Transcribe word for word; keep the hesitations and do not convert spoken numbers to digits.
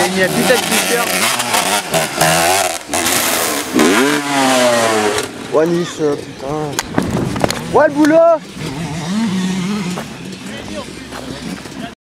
j'ai mis un putain de t-shirt. Ouais, Nice, putain. Ouais, le boulot.